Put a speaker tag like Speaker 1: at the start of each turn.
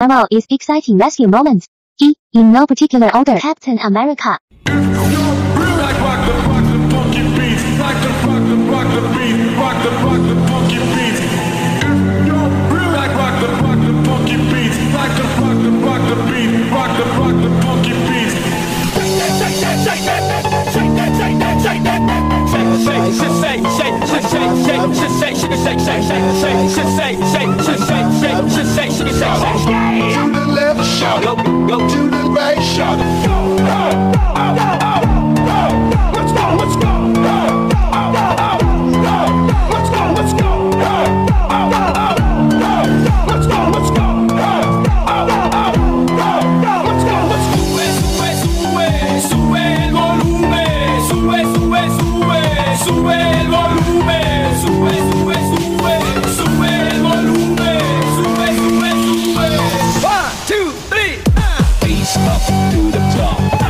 Speaker 1: Marvel is exciting rescue moments. E. In no particular order. Captain America.
Speaker 2: To the left, shout it. Go to the right, shout it. Go, let's go, let's go. Let's go, let's go. Let's go, let's go. Let's go, let's go. Sube el volumen, sube el volumen, sube el volumen, sube el volumen, sube. 1, 2, 3. Face up to the top.